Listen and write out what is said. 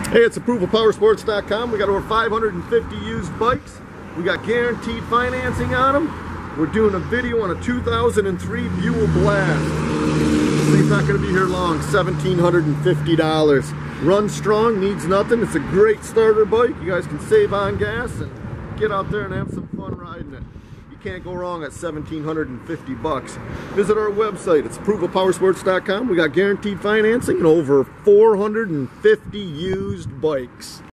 Hey, it's approvalpowersports.com. We got over 550 used bikes. We got guaranteed financing on them. We're doing a video on a 2003 Buell Blast. This thing's not going to be here long. $1,750. Runs strong, needs nothing. It's a great starter bike. You guys can save on gas and get out there and have some fun riding it. You can't go wrong at $1,750. Visit our website. It's approvalpowersports.com. We got guaranteed financing and over 450 used bikes.